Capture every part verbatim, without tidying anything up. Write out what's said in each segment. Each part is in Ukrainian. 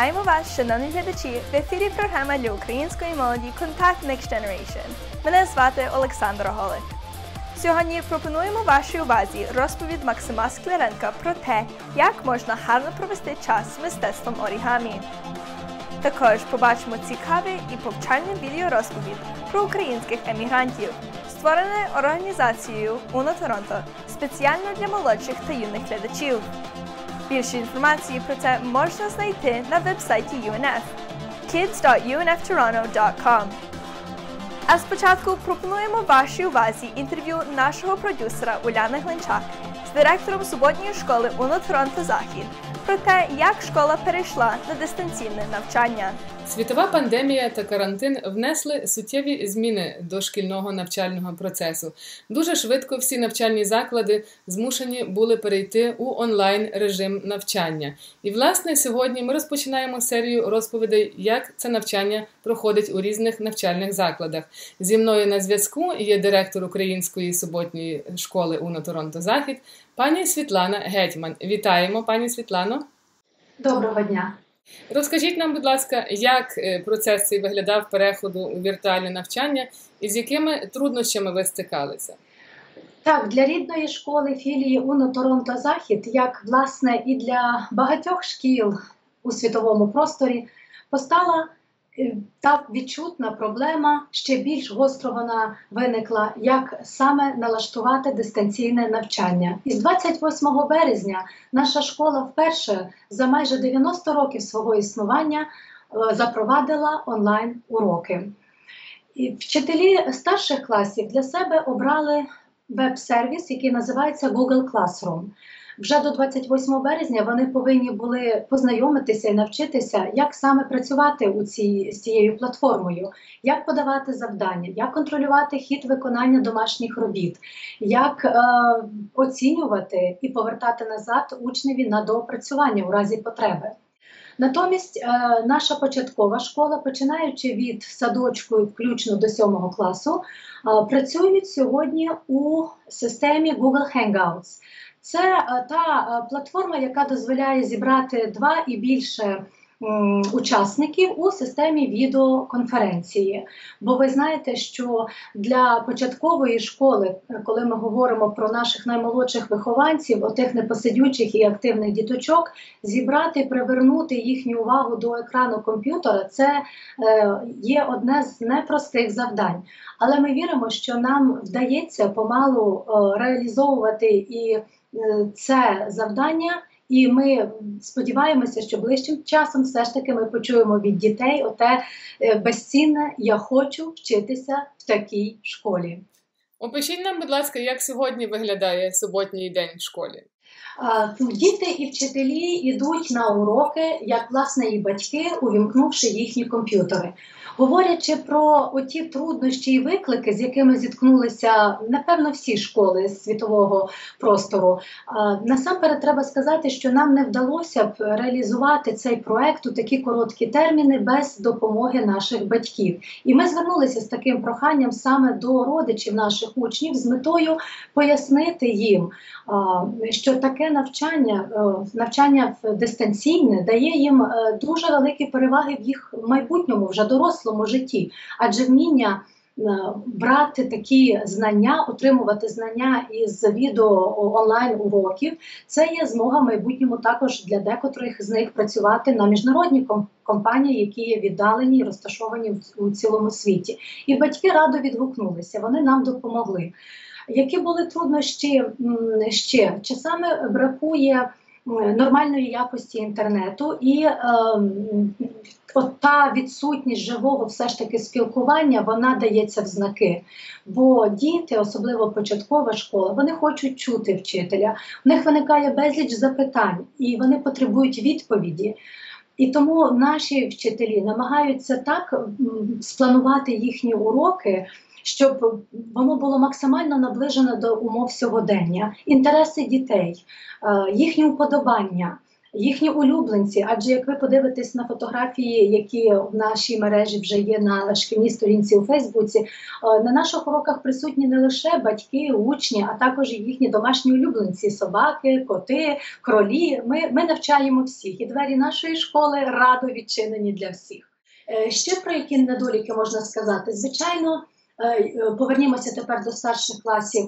Вітаємо вас, шановні глядачі, в ефірі програма для української молоді «Контакт Next Generation». Мене звати Олександра Голик. Сьогодні пропонуємо вашій увазі розповідь Максима Скляренка про те, як можна гарно провести час з мистецтвом орігамі. Також побачимо цікавий і повчальний відеорозповідь про українських емігрантів, створене організацією Уно Торонто спеціально для молодших та юних глядачів. Більше інформації про це можна знайти на веб-сайті ю ен еф – kids dot u n f toronto dot com. А спочатку пропонуємо вашій увазі інтерв'ю нашого продюсера Уляни Глинчак з директором суботньої школи Уно Торонто Захід про те, як школа перейшла на дистанційне навчання. Світова пандемія та карантин внесли суттєві зміни до шкільного навчального процесу. Дуже швидко всі навчальні заклади змушені були перейти у онлайн-режим навчання. І, власне, сьогодні ми розпочинаємо серію розповідей, як це навчання проходить у різних навчальних закладах. Зі мною на зв'язку є директор Української суботньої школи Уно Торонто Захід, пані Світлана Гетьман. Вітаємо, пані Світлано. Доброго дня. Розкажіть нам, будь ласка, як процес цей виглядав переходу у віртуальне навчання і з якими труднощами ви стикалися? Так, для рідної школи філії Уно Торонто Захід, як, власне, і для багатьох шкіл у світовому просторі, постала та відчутна проблема, ще більш гостро вона виникла, як саме налаштувати дистанційне навчання. І з двадцять восьмого березня наша школа вперше за майже дев'яносто років свого існування запровадила онлайн-уроки. І вчителі старших класів для себе обрали веб-сервіс, який називається Google Classroom. Вже до двадцять восьмого березня вони повинні були познайомитися і навчитися, як саме працювати у цій, з цією платформою, як подавати завдання, як контролювати хід виконання домашніх робіт, як е, оцінювати і повертати назад учневі на доопрацювання у разі потреби. Натомість е, наша початкова школа, починаючи від садочку і включно до сьомого класу, е, працюють сьогодні у системі Google Hangouts. Це та платформа, яка дозволяє зібрати два і більше м, учасників у системі відеоконференції. Бо ви знаєте, що для початкової школи, коли ми говоримо про наших наймолодших вихованців, отих непосидючих і активних діточок, зібрати, привернути їхню увагу до екрану комп'ютера – це е, є одне з непростих завдань. Але ми віримо, що нам вдається помалу е, реалізовувати і це завдання, і ми сподіваємося, що ближчим часом все ж таки ми почуємо від дітей оте безцінне «я хочу вчитися в такій школі». Опишіть нам, будь ласка, як сьогодні виглядає суботній день в школі? Діти і вчителі йдуть на уроки, як, власне, і батьки, увімкнувши їхні комп'ютери. Говорячи про оті труднощі і виклики, з якими зіткнулися, напевно, всі школи з світового простору, насамперед треба сказати, що нам не вдалося б реалізувати цей проект у такі короткі терміни без допомоги наших батьків. І ми звернулися з таким проханням саме до родичів наших учнів з метою пояснити їм, що таке навчання, навчання дистанційне дає їм дуже великі переваги в їх майбутньому, вже дорослому житті. Адже вміння брати такі знання, отримувати знання із відео онлайн-уроків, це є змога в майбутньому також для декотрих з них працювати на міжнародні компанії, які є віддалені і розташовані у цілому світі. І батьки радо відгукнулися, вони нам допомогли. Які були труднощі ще? Часами бракує нормальної якості інтернету і е, от та відсутність живого все ж таки спілкування, вона дається в знаки. Бо діти, особливо початкова школа, вони хочуть чути вчителя, в них виникає безліч запитань і вони потребують відповіді. І тому наші вчителі намагаються так спланувати їхні уроки, щоб воно було максимально наближено до умов сьогодення, інтереси дітей, їхні уподобання, їхні улюбленці. Адже як ви подивитесь на фотографії, які в нашій мережі вже є на шкільній сторінці у Фейсбуці, на наших уроках присутні не лише батьки, учні, а також і їхні домашні улюбленці – собаки, коти, кролі. Ми, ми навчаємо всіх, і двері нашої школи радо відчинені для всіх. Ще про які недоліки можна сказати? Звичайно, повернімося тепер до старших класів.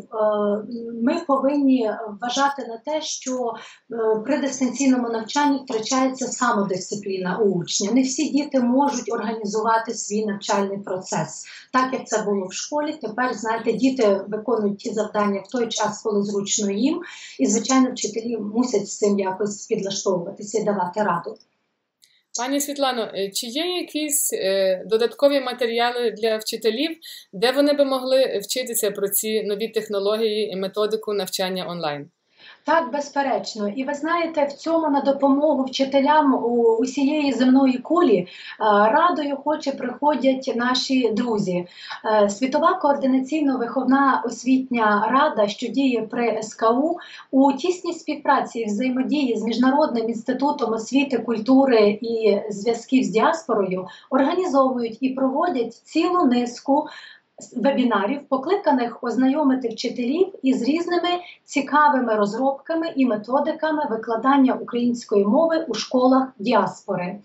Ми повинні вважати на те, що при дистанційному навчанні втрачається самодисципліна у учня. Не всі діти можуть організувати свій навчальний процес. Так, як це було в школі, тепер, знаєте, діти виконують ті завдання в той час, коли зручно їм. І, звичайно, вчителі мусять з цим якось підлаштовуватися і давати раду. Пані Світлано, чи є якісь е, додаткові матеріали для вчителів, де вони би могли вчитися про ці нові технології і методику навчання онлайн? Так, безперечно. І ви знаєте, в цьому на допомогу вчителям у усієї земної кулі радою хоче приходять наші друзі. Світова координаційно-виховна освітня рада, що діє при ес ка у, у тісній співпраці і взаємодії з Міжнародним інститутом освіти, культури і зв'язків з діаспорою організовують і проводять цілу низку вебінарів, покликаних ознайомити вчителів із різними цікавими розробками і методиками викладання української мови у школах діаспори.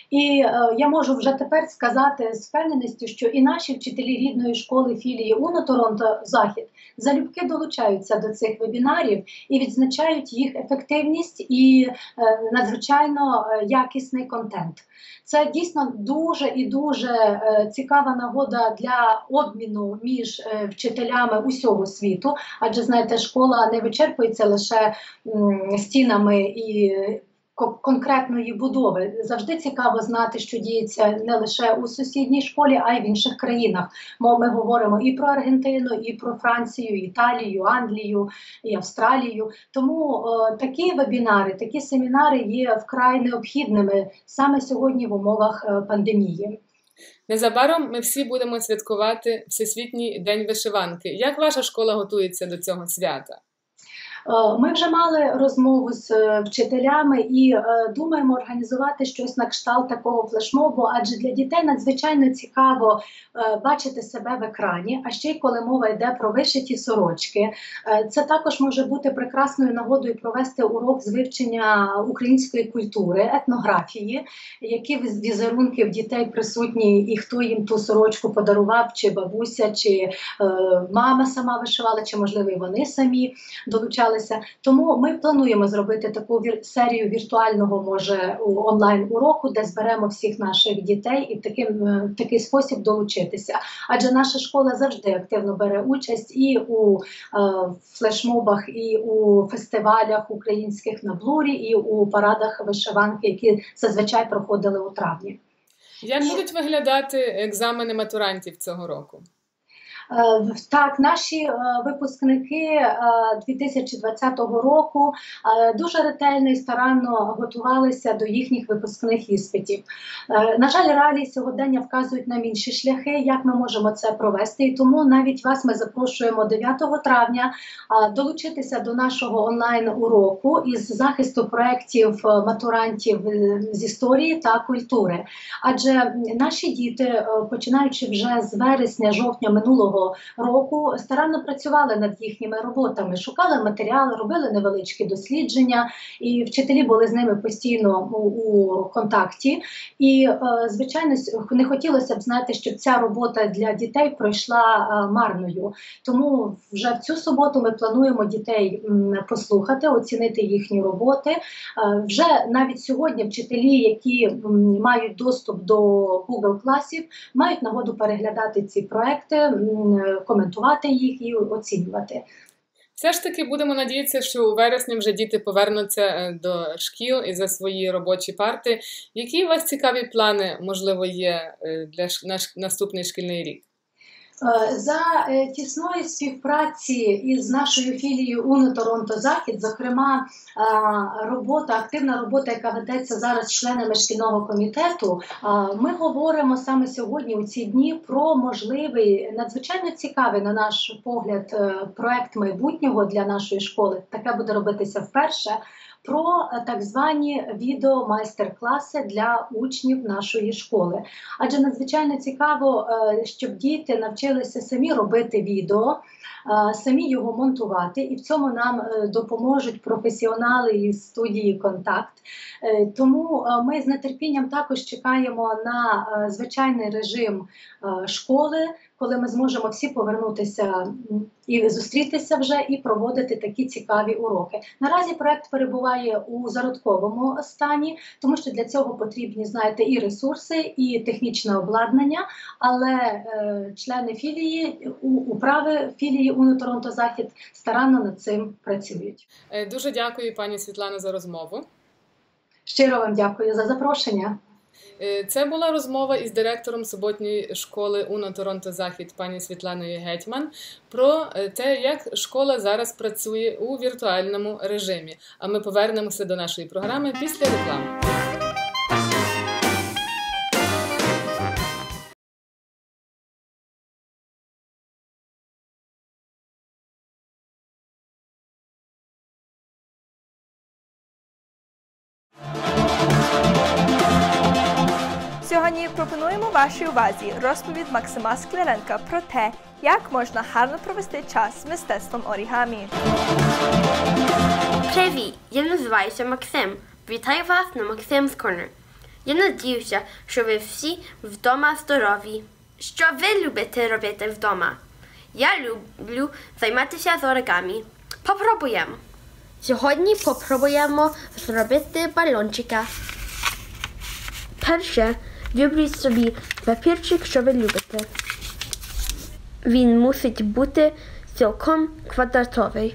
І е, я можу вже тепер сказати з впевненістю, що і наші вчителі рідної школи філії УНО Торонто Захід залюбки долучаються до цих вебінарів і відзначають їх ефективність і е, надзвичайно якісний контент. Це дійсно дуже і дуже е, цікава нагода для обміну між е, вчителями усього світу, адже, знаєте, школа не вичерпується лише м, стінами і конкретної будови. Завжди цікаво знати, що діється не лише у сусідній школі, а й в інших країнах. Ми говоримо і про Аргентину, і про Францію, Італію, Англію, і Австралію. Тому е, такі вебінари, такі семінари є вкрай необхідними саме сьогодні в умовах е, пандемії. Незабаром ми всі будемо святкувати Всесвітній день вишиванки. Як ваша школа готується до цього свята? Ми вже мали розмову з вчителями і е, думаємо організувати щось на кшталт такого флешмобу, адже для дітей надзвичайно цікаво е, бачити себе в екрані, а ще й коли мова йде про вишиті сорочки. Е, це також може бути прекрасною нагодою провести урок з вивчення української культури, етнографії, які візерунки в дітей присутні і хто їм ту сорочку подарував, чи бабуся, чи е, мама сама вишивала, чи можливо і вони самі долучали. Тому ми плануємо зробити таку вір... серію віртуального, може, онлайн-уроку, де зберемо всіх наших дітей і в такий, в такий спосіб долучитися. Адже наша школа завжди активно бере участь і у е, флешмобах, і у фестивалях українських на Блурі, і у парадах вишиванки, які зазвичай проходили у травні. Як будуть виглядати екзамени матурантів цього року? Так, наші випускники дві тисячі двадцятого року дуже ретельно і старанно готувалися до їхніх випускних іспитів. На жаль, реалії сьогодення вказують нам інші шляхи, як ми можемо це провести. І тому навіть вас ми запрошуємо дев'ятого травня долучитися до нашого онлайн-уроку із захисту проєктів матурантів з історії та культури. Адже наші діти, починаючи вже з вересня-жовтня минулого року, старанно працювали над їхніми роботами, шукали матеріали, робили невеличкі дослідження, і вчителі були з ними постійно у, у контакті. І, е, звичайно, не хотілося б, знаєте, щоб ця робота для дітей пройшла е, марною. Тому вже в цю суботу ми плануємо дітей м, послухати, оцінити їхні роботи. Е, вже навіть сьогодні вчителі, які м, мають доступ до Google класів, мають нагоду переглядати ці проекти, м, коментувати їх і оцінювати. Все ж таки будемо надіятися, що у вересні вже діти повернуться до шкіл і за свої робочі парти. Які у вас цікаві плани, можливо, є для наш наступний шкільний рік? За тісної співпраці із нашою філією УНО Торонто Захід, зокрема, робота, активна робота, яка ведеться зараз членами шкільного комітету, ми говоримо саме сьогодні у ці дні про можливий, надзвичайно цікавий, на наш погляд, проект майбутнього для нашої школи. Таке буде робитися вперше. Про так звані відео-майстер-класи для учнів нашої школи. Адже надзвичайно цікаво, щоб діти навчилися самі робити відео, самі його монтувати, і в цьому нам допоможуть професіонали із студії «Контакт». Тому ми з нетерпінням також чекаємо на звичайний режим школи, коли ми зможемо всі повернутися і зустрітися вже і проводити такі цікаві уроки. Наразі проект перебуває у зародковому стані, тому що для цього потрібні, знаєте, і ресурси, і технічне обладнання, але е, члени філії, управи філії УНО Торонто Захід старанно над цим працюють. Дуже дякую, пані Світлано, за розмову. Щиро вам дякую за запрошення. Це була розмова із директором суботньої школи УНО Торонто Захід пані Світланою Гетьман про те, як школа зараз працює у віртуальному режимі. А ми повернемося до нашої програми після реклами. Сьогодні пропонуємо вашій увазі розповідь Максима Скляренка про те, як можна гарно провести час з мистецтвом орігамі. Привіт! Я називаюся Максим. Вітаю вас на Максим's Corner. Я надіюся, що ви всі вдома здорові. Що ви любите робити вдома? Я люблю займатися з оригамі. Попробуємо. Сьогодні попробуємо зробити балончика. Перше, виберіть собі папірчик, що ви любите. Він мусить бути цілком квадратовий.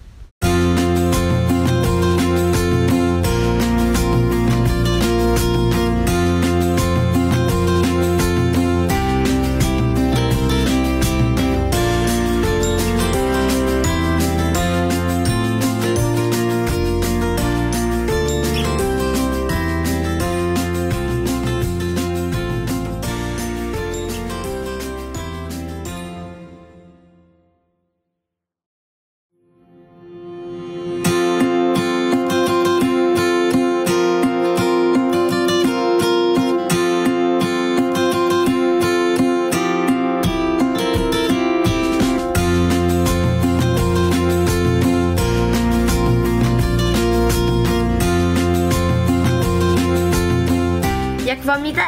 Як вам іде?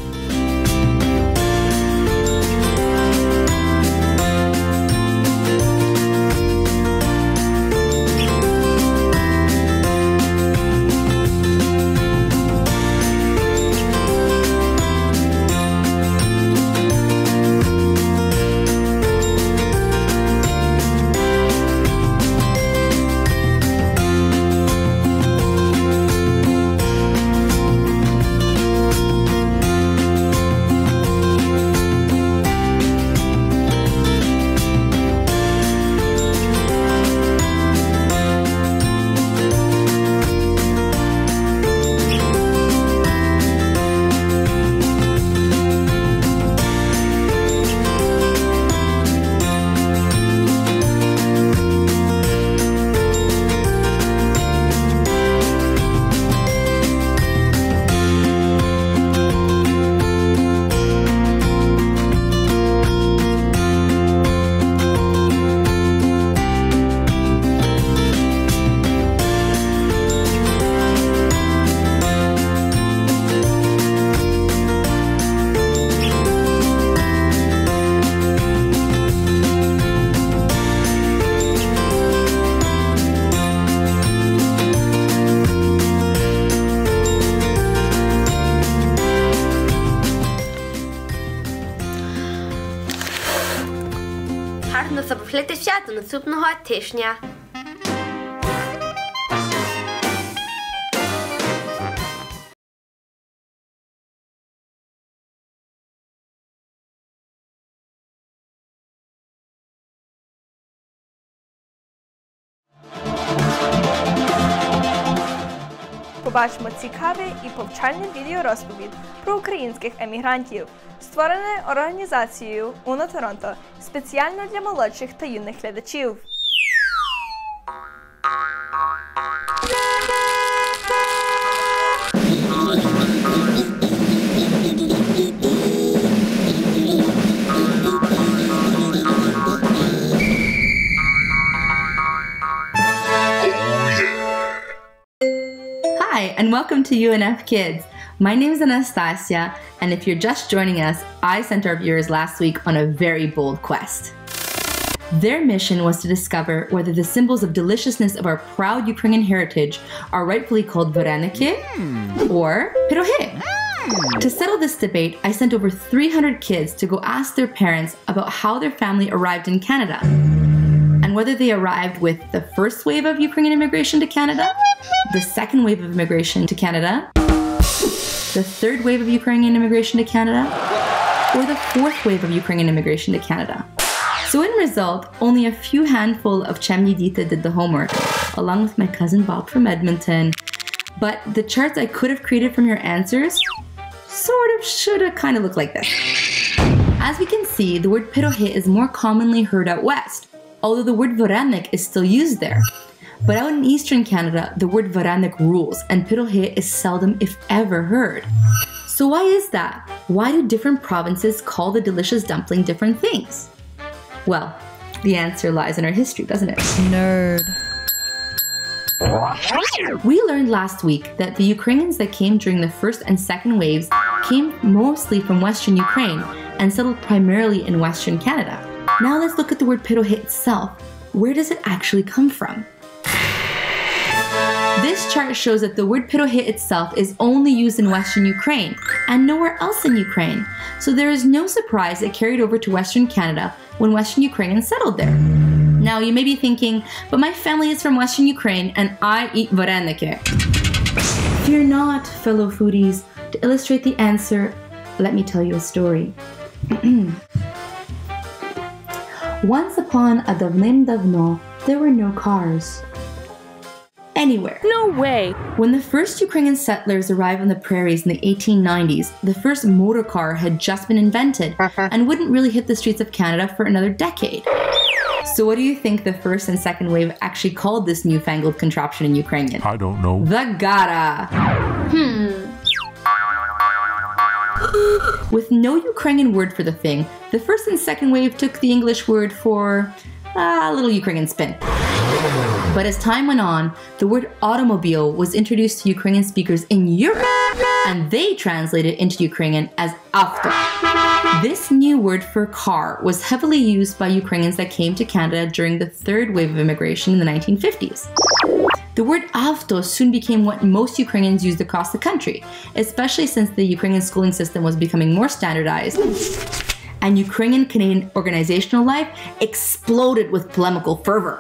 Гарно забавлятися до наступного тижня. побачимо цікавий і повчальний відеорозповідь про українських емігрантів, створене організацією Уно Торонто спеціально для молодших та юних глядачів. Hi, and welcome to U N F Kids. My name is Anastasia, and if you're just joining us, I sent our viewers last week on a very bold quest. Their mission was to discover whether the symbols of deliciousness of our proud Ukrainian heritage are rightfully called vareniki or pyrohy. To settle this debate, I sent over three hundred kids to go ask their parents about how their family arrived in Canada, and whether they arrived with the first wave of Ukrainian immigration to Canada, the second wave of immigration to Canada, the third wave of Ukrainian immigration to Canada, or the fourth wave of Ukrainian immigration to Canada. So in result, only a few handful of Chemni Dita did the homework, along with my cousin Bob from Edmonton. But the charts I could have created from your answers sort of should have kind of looked like this. As we can see, the word pyrohy is more commonly heard out west, although the word varenik is still used there. But out in eastern Canada, the word varenik rules, and pyrohy is seldom, if ever, heard. So why is that? Why do different provinces call the delicious dumpling different things? Well, the answer lies in our history, doesn't it? Nerd. We learned last week that the Ukrainians that came during the first and second waves came mostly from Western Ukraine and settled primarily in Western Canada. Now let's look at the word pyrohy itself. Where does it actually come from? This chart shows that the word pyrohy itself is only used in Western Ukraine and nowhere else in Ukraine. So there is no surprise it carried over to Western Canada when Western Ukrainians settled there. Now you may be thinking, but my family is from Western Ukraine and I eat vareniki. Fear not, fellow foodies. To illustrate the answer, let me tell you a story. Once upon a davnim davno, there were no cars. Anywhere. No way! When the first Ukrainian settlers arrived on the prairies in the eighteen nineties, the first motor car had just been invented and wouldn't really hit the streets of Canada for another decade. So what do you think the first and second wave actually called this newfangled contraption in Ukrainian? I don't know. The gara. Hmm. With no Ukrainian word for the thing, the first and second wave took the English word for uh, a little Ukrainian spin. But as time went on, the word automobile was introduced to Ukrainian speakers in Europe, and they translated into Ukrainian as avto. This new word for car was heavily used by Ukrainians that came to Canada during the third wave of immigration in the nineteen fifties. The word avto soon became what most Ukrainians used across the country, especially since the Ukrainian schooling system was becoming more standardized, and Ukrainian Canadian organizational life exploded with polemical fervor.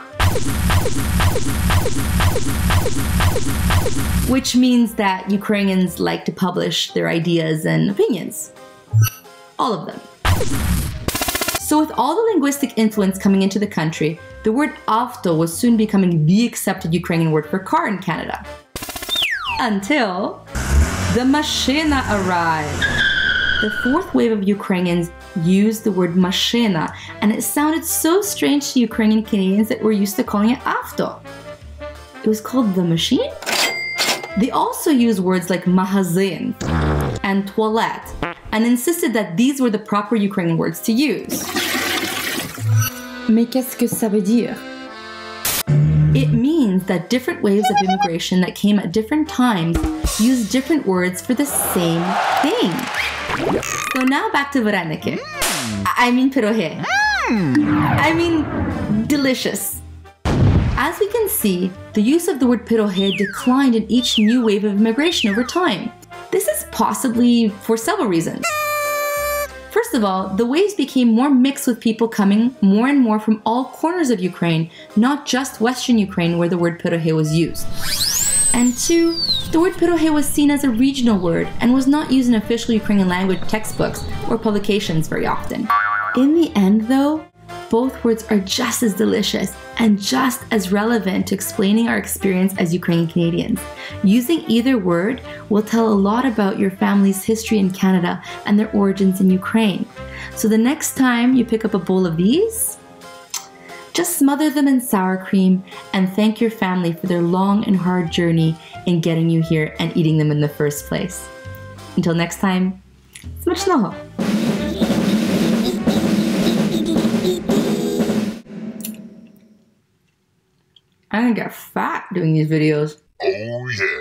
Which means that Ukrainians like to publish their ideas and opinions. All of them. So with all the linguistic influence coming into the country, the word avto was soon becoming the accepted Ukrainian word for car in Canada. Until the mashina arrived. The fourth wave of Ukrainians used the word mashina, and it sounded so strange to Ukrainian Canadians that we're used to calling it avto. It was called the machine? They also used words like magazin and toilette and insisted that these were the proper Ukrainian words to use. Mais qu'est-ce que ça veut dire? It means that different waves of immigration that came at different times used different words for the same thing. So now back to vareniki. I mean pyrohy. I mean delicious. As we can see, the use of the word pyrohy declined in each new wave of immigration over time. This is possibly for several reasons. First of all, the waves became more mixed with people coming more and more from all corners of Ukraine, not just Western Ukraine where the word pyrohy was used. And two, the word pyrohy was seen as a regional word and was not used in official Ukrainian language textbooks or publications very often. In the end though, Both words are just as delicious and just as relevant to explaining our experience as Ukrainian Canadians. Using either word will tell a lot about your family's history in Canada and their origins in Ukraine. So the next time you pick up a bowl of these, just smother them in sour cream and thank your family for their long and hard journey in getting you here and eating them in the first place. Until next time, смачного! I'm gonna get fat doing these videos. Oh yeah.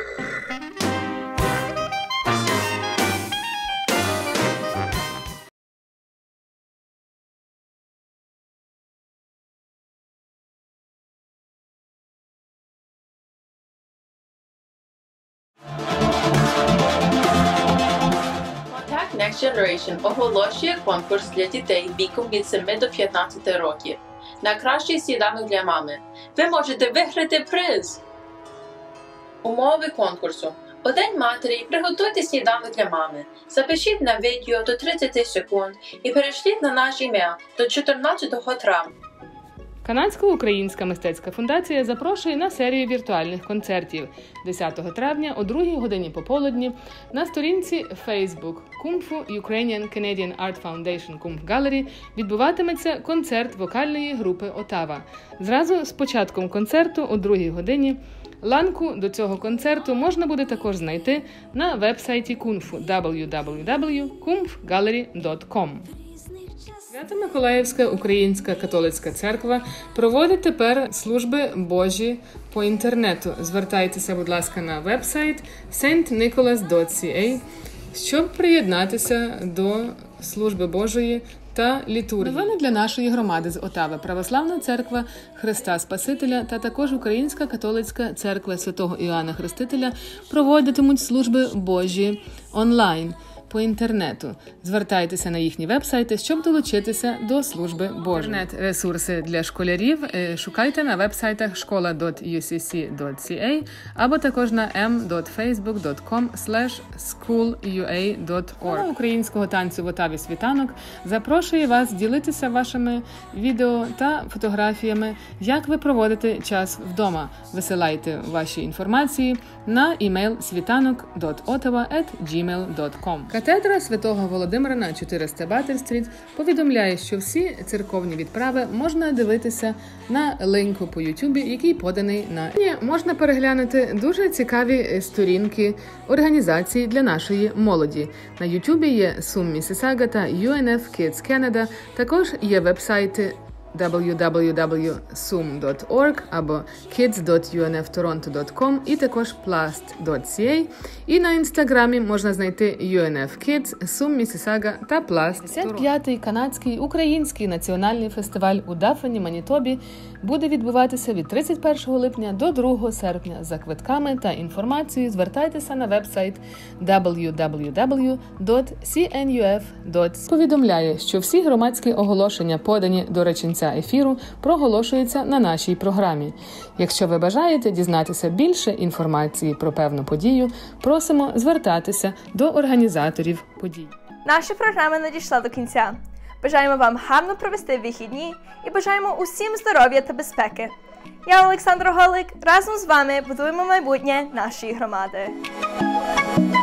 Contact Next Generation оголошує конкурс для дітей віком від семи до п'ятнадцяти років на кращий сніданок для мами. Ви можете виграти приз! Умови конкурсу. У День матері приготуйте сніданок для мами. Запишіть на відео до тридцять секунд і перешліть на наш імейл до чотирнадцятого травня. Канадсько-українська мистецька фундація запрошує на серію віртуальних концертів десятого травня о другій годині пополудні на сторінці Facebook Кумфу Ukrainian Canadian Art Foundation Кумф Gallery відбуватиметься концерт вокальної групи Отава. Зразу з початком концерту о другій годині ланку до цього концерту можна буде також знайти на веб-сайті Кумфу дабл ю дабл ю дабл ю крапка кумф галері крапка ком. Свято-Миколаївська Українська католицька церква проводить тепер служби Божі по інтернету. Звертайтеся, будь ласка, на веб-сайт сент ніколас крапка сі ей, щоб приєднатися до служби Божої та літургії. Новини для нашої громади з Отави. Православна церква Христа Спасителя та також Українська католицька церква Святого Іоанна Хрестителя проводитимуть служби Божі онлайн по інтернету. Звертайтеся на їхні веб-сайти, щоб долучитися до служби Божої. Інтернет-ресурси для школярів шукайте на веб-сайтах школа крапка ю сі сі крапка сі ей або також на ем крапка фейсбук крапка ком слеш скул ю ей крапка орг. Школа українського танцю в Отаві «Світанок» запрошує вас ділитися вашими відео та фотографіями, як ви проводите час вдома. Висилайте ваші інформації на імейл світанок крапка оттава ет джімейл крапка ком. Катедра Святого Володимира на чотириста Батер-стріт повідомляє, що всі церковні відправи можна дивитися на линку по Ютубі, який поданий на можна переглянути дуже цікаві сторінки організацій для нашої молоді. На Ютубі є Сум Місісага та ю ен еф Kids Canada, також є веб-сайти дабл ю дабл ю дабл ю крапка сум крапка орг або кідс крапка ю ен еф торонто крапка ком і також пласт крапка сі ей. І на інстаграмі можна знайти ю ен еф Kids, Сум Місісага та Пласт. п'ятдесят п'ятий канадський український національний фестиваль у Даффені, Манітобі буде відбуватися від тридцять першого липня до другого серпня. За квитками та інформацією звертайтеся на веб-сайт дабл ю дабл ю дабл ю крапка сі ен ю еф крапка сі ей. Повідомляє, що всі громадські оголошення, подані до реченця ефіру, проголошуються на нашій програмі. Якщо ви бажаєте дізнатися більше інформації про певну подію, просимо звертатися до організаторів подій. Наша програма надійшла до кінця. Бажаємо вам гарно провести вихідні і бажаємо усім здоров'я та безпеки. Я, Олександр Голик, разом з вами будуємо майбутнє нашої громади.